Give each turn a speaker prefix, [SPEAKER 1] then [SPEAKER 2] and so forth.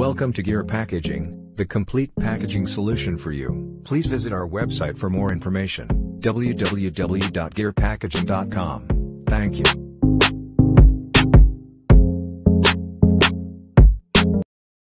[SPEAKER 1] Welcome to Gear Packaging, the complete packaging solution for you. Please visit our website for more information, www.gearpackaging.com. Thank you.